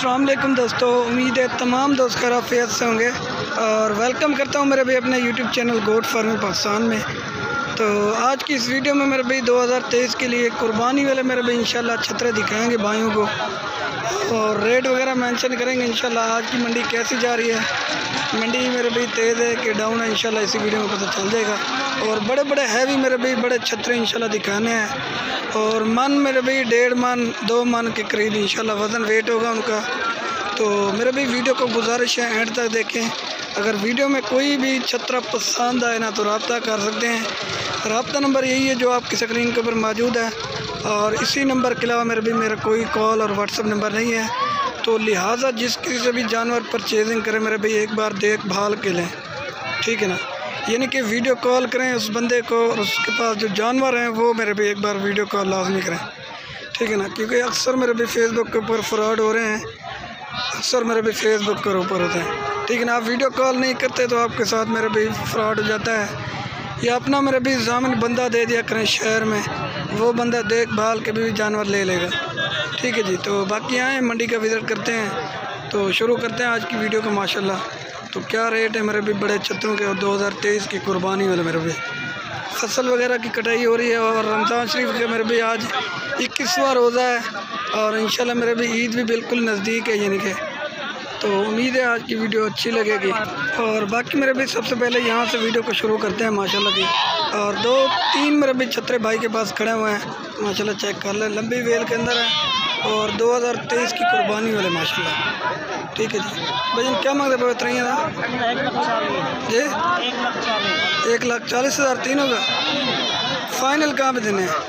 अस्सलाम वालेकुम दोस्तों, उम्मीद है तमाम दोस्त खैरियत से होंगे और वेलकम करता हूं मेरे भाई अपने YouTube channel goat farming Pakistan में। तो आज की इस वीडियो में मेरे भाई 2023 के लिए कुर्बानी वाले मेरे भाई इंशाल्लाह छतरे दिखाएंगे भाइयों को और रेट वगैरह मेंशन करेंगे इंशाल्लाह। आज की मंडी कैसी जा रही है, मंडी मेरे भाई तेज़ है कि डाउन है, इंशाल्लाह इसी वीडियो में पता चल जाएगा। और बड़े बड़े हैवी मेरे भाई बड़े छतरे इंशाल्लाह दिखाने हैं और मन मेरे भाई 1.5 मन 2 मन के करीब इंशाल्लाह वज़न वेट होगा उनका। तो मेरे भाई वीडियो को गुजारिश है एंड तक देखें। अगर वीडियो में कोई भी छतरा पसंद आए ना तो रब्ता कर सकते हैं। रब्ता नंबर यही है जो आपकी स्क्रीन के ऊपर मौजूद है और इसी नंबर के अलावा मेरे भी मेरा कोई कॉल और व्हाट्सअप नंबर नहीं है। तो लिहाजा जिस किसी से भी जानवर परचेजिंग करें मेरे भाई एक बार देखभाल के लें, ठीक है ना। यानी कि वीडियो कॉल करें उस बंदे को और उसके पास जो जानवर हैं वो मेरे भी एक बार वीडियो कॉल लाजमी करें, ठीक है ना। क्योंकि अक्सर मेरे भी फेसबुक के ऊपर फ्रॉड हो रहे हैं, अक्सर मेरे भी फेसबुक के ऊपर होते हैं, ठीक है ना। आप वीडियो कॉल नहीं करते तो आपके साथ मेरे भी फ्रॉड हो जाता है। या अपना मेरे भी ज़ामिन बंदा दे दिया करें शहर में, वो बंदा देखभाल के भी जानवर ले लेगा, ठीक है जी। तो बाकी आए मंडी का विज़िट करते हैं। तो शुरू करते हैं आज की वीडियो को माशाल्लाह। तो क्या रेट है मेरे भी बड़े छतरों के और 2023 की कुर्बानी वाले मेरे भी फसल वगैरह की कटाई हो रही है और रमज़ान शरीफ के मेरे भी आज 21वां रोज़ा है और इंशाल्लाह मेरे भी ईद भी बिल्कुल नज़दीक है, यानी कि तो उम्मीद है आज की वीडियो अच्छी लगेगी। और बाकी मेरे भी सबसे पहले यहाँ से वीडियो को शुरू करते हैं माशाल्लाह की। और 2-3 मेरे भी छतरे भाई के पास खड़े हुए हैं माशाल्लाह, चेक कर लें, लंबी वेल के अंदर है और 2023 की कुर्बानी वाले माशाल्लाह, ठीक है जी। भजन क्या मांग रहे पवित्र जी? 1,40,000 तीनों का फाइनल कहाँ पे देने हैं?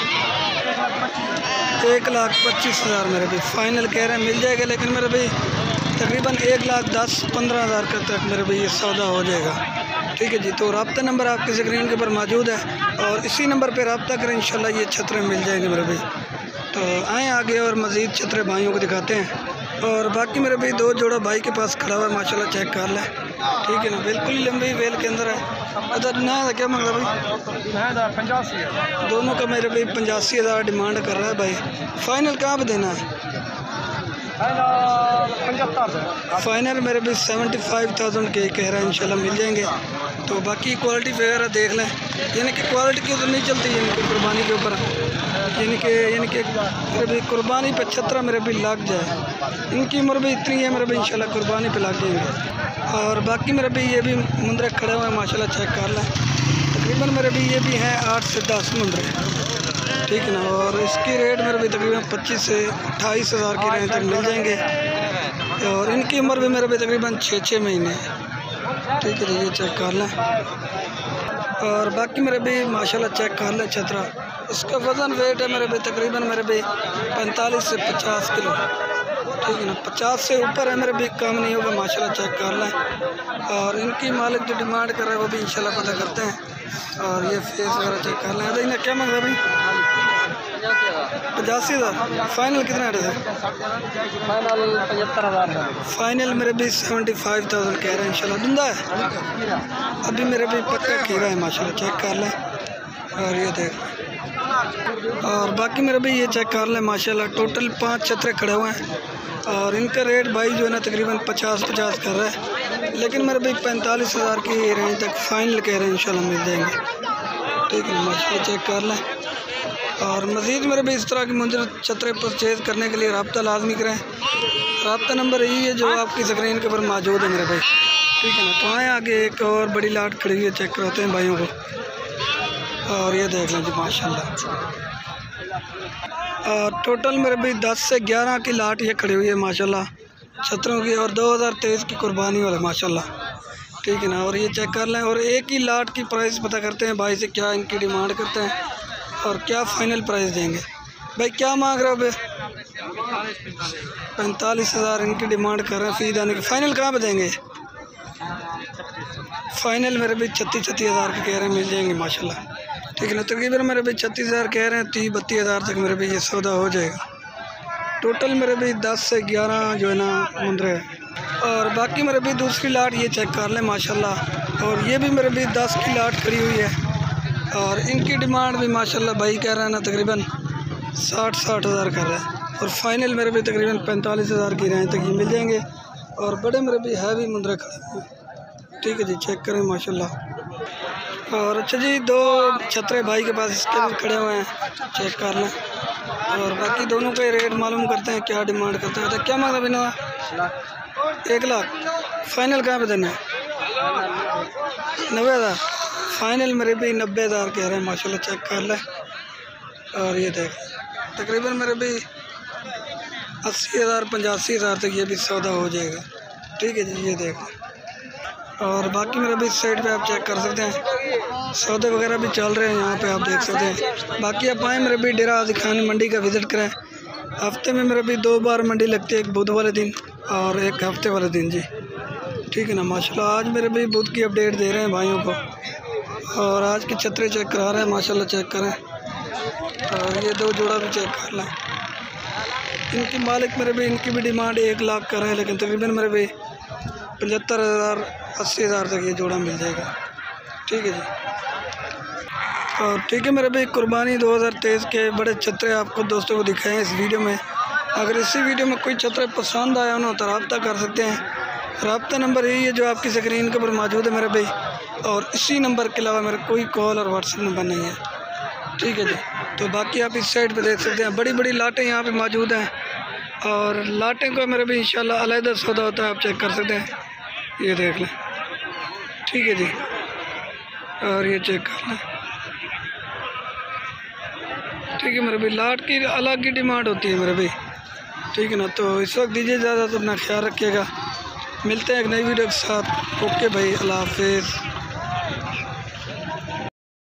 1,25,000 मेरे भी फाइनल कह रहे हैं, मिल जाएगा। लेकिन मेरे भाई तकरीबन 1,10-15,000 का तक मेरे भाई ये सौदा हो जाएगा, ठीक है जी। तो रब्ता नंबर आपकी स्क्रीन के ऊपर मौजूद है और इसी नंबर पर रब्ता करें, इंशाल्लाह ये छतरे मिल जाएंगे मेरे भाई। तो आएँ आगे और मज़ीद छतरे भाइयों को दिखाते हैं। और बाकी मेरे भाई 2 जोड़ा भाई के पास खड़ा हुआ है माशाल्लाह, चेक कर लें, ठीक है ना। बिल्कुल ही लंबी वेल के अंदर है। अदर ना क्या मांग रहा भाई? 85 दोनों का मेरे भाई 85,000 डिमांड कर रहा है भाई। फाइनल कहाँ पे देना है? 75 फाइनल मेरे भी 75,000 के कह रहा है, इंशाल्लाह मिल जाएंगे। तो बाकी क्वालिटी वगैरह देख लें, यानी कि क्वालिटी की उधर नहीं चलती, यानी कि कुर्बानी के ऊपर, यानी कि मेरे भी कुर्बानी पे छतरा मेरे भी लग जाए। इनकी उम्र भी इतनी है मेरे भी इंशाल्लाह कुर्बानी पे लग जाएंगे। और बाकी मेरे भी ये भी मुंदरे खड़े हुए हैं माशाल्लाह, चेक कर लें। तकरीबन मेरे भी ये भी हैं 8 से 10 मुंदरे, ठीक है ना। और इसकी रेट मेरे भी तकरीबन 25 से 28,000 की रेंज तक मिल जाएंगे और इनकी उम्र भी मेरे भी तकरीबन 6-6 महीने है, ठीक है। ये चेक कर लें। और बाकी मेरे भी माशाल्लाह चेक कर लें छतरा, इसका वज़न वेट है मेरे भी तकरीबन मेरे भी 45 से 50 किलो, ठीक है ना। 50 से ऊपर है मेरे भी, कम नहीं होगा माशाल्लाह, चेक कर लें। और इनकी मालिक जो डिमांड कर रहा है वो भी इंशाल्लाह पता करते हैं। और ये फेस वगैरह चेक कर लें। अरे इन्हें क्या मांग रहा है भाई? 85,000 फाइनल कितना है? फाइनल 75,000 फाइनल मेरे भी 75,000 कह रहे हैं, इंशाल्लाह धुंधा है अभी मेरे भी पक्का खीरा है माशाल्लाह, चेक कर लें। और ये देख, और बाकी मेरे भी ये चेक कर लें माशाल्लाह। टोटल 5 छतरे खड़े हुए हैं और इनका रेट भाई जो है ना तकरीबन 50-50 कर रहा है। लेकिन मेरे भाई 45,000 की रेंज तक फाइनल कह रहे हैं, इंशाल्लाह मिल जाएंगे, ठीक है माशाल्लाह, चेक कर लें। और मज़ीद मेरे भी इस तरह के मुंजर छतरे परचेज़ करने के लिए रब्ता लाजमी करें। रब्ता नंबर यही है जो आपकी स्क्रीन के ऊपर मौजूद है मेरे भाई, ठीक है ना। तो आए आगे एक और बड़ी लाट खड़ी हुई है, चेक कराते हैं भाइयों को। और ये देख लें जी माशाल्लाह। और टोटल मेरे भी 10 से 11 की लाट ये खड़ी हुई है माशाल्लाह छतरों की और 2023 की कुर्बानी वाले माशाल्लाह, ठीक है ना। और ये चेक कर लें और एक ही लाट की प्राइस पता करते हैं भाई से, क्या इनकी डिमांड करते हैं और क्या फाइनल प्राइस देंगे। भाई क्या मांग रहे हो भाई? 45,000 इनकी डिमांड कर रहे हैं फी दाने की। फाइनल कहाँ पे देंगे? फाइनल मेरे भी 36,000 के कह रहे हैं, मिल जाएंगे माशाल्लाह, ठीक है ना। तकरीबन मेरे भी 36,000 कह रहे हैं, 30-32,000 तक मेरे भी ये सौदा हो जाएगा। टोटल मेरे भी 10 से 11 जो है ना मुंदरे हैं। और बाकी मेरे भी दूसरी लाट ये चेक कर लें माशाल्लाह। और ये भी मेरे भी 10 की लाट खड़ी हुई है और इनकी डिमांड भी माशाल्लाह भाई कह रहे हैं ना तकरीबन 60-60 हज़ार कर रहा है। और फाइनल मेरे भी तकरीबन 45,000 की रेंज तक ये मिल जाएंगे। और बड़े मेरे भी हैवी मुंदरे खड़े हैं, ठीक है जी, चेक करें माशाल्लाह। और अच्छा जी, 2 छतरे भाई के पास इसके भी खड़े हुए हैं, चेक कर लें। और बाकी दोनों के रेट मालूम करते हैं, क्या डिमांड करते हैं। तो क्या मांगा बिना 1 लाख फाइनल कहाँ पे देना है? 90,000 फाइनल मेरे भी 90,000 कह रहे हैं माशाल्लाह, चेक कर लें। और ये देख तकरीबन मेरे भी 80,000 85,000 तक ये भी सौदा हो जाएगा, ठीक है जी, ये देख। और बाकी मेरा भी इस साइड पे आप चेक कर सकते हैं, सौदे वगैरह भी चल रहे हैं यहाँ पे, आप देख सकते हैं। बाकी आप आएँ मेरे भी डेरा आज़ी खान मंडी का विज़िट करें। हफ्ते में मेरे भी 2 बार मंडी लगती है, एक बुध वाले दिन और एक हफ्ते वाले दिन जी, ठीक है ना माशाल्लाह। आज मेरे भी बुध की अपडेट दे रहे हैं भाइयों को। और आज के छतरे चेक करा रहे हैं माशाल्लाह, चेक करें। और ये 2 जोड़ा भी चेक कर लें। इनकी मालिक मेरे भी, इनकी भी डिमांड 1 लाख कर रहे हैं, लेकिन तकरीबन मेरे भी 75,000 80,000 तक ये जोड़ा मिल जाएगा, ठीक है जी। और ठीक है मेरे भी, कुर्बानी 2023 के बड़े छतरे आपको दोस्तों को दिखाए हैं इस वीडियो में। अगर इसी वीडियो में कोई छतरे पसंद आया हो तो रब्ता कर सकते हैं। रब्ता नंबर यही है जो आपकी स्क्रीन के ऊपर मौजूद है मेरे भाई। और इसी नंबर के अलावा मेरा कोई कॉल और व्हाट्सएप नंबर नहीं है, ठीक है जी। तो बाकी आप इस साइड पे देख सकते हैं, बड़ी बड़ी लाटें यहाँ पे मौजूद हैं। और लाटें को मेरे भी इंशाल्लाह अलग सौदा होता है, आप चेक कर सकते हैं, ये देख लें, ठीक है जी। और ये चेक कर लें, ठीक है मेरे भाई, लाट की अलग की डिमांड होती है मेरे भाई, ठीक है ना। तो इस वक्त दीजिए इजाज़त, अपना ख्याल रखिएगा, मिलते हैं एक नई वीडियो के साथ। ओके भाई, अल्लाह हाफिज़।